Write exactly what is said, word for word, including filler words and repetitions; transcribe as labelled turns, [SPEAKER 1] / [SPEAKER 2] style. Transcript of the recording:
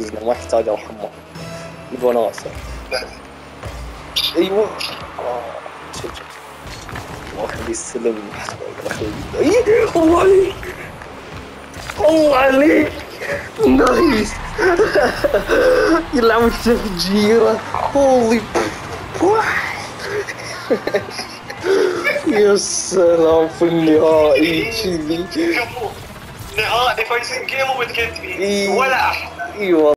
[SPEAKER 1] فزنا ما يحتاج ارحمه البوناسه. ايوه آه. واخذ السلم اي الله عليك الله عليك نايس. يلعب التفجيرة هولي يا سلام في النهائي كذي
[SPEAKER 2] نهائي فايزين جيم وبتكتبي
[SPEAKER 1] إيه.
[SPEAKER 2] ولا احد.
[SPEAKER 1] ايوه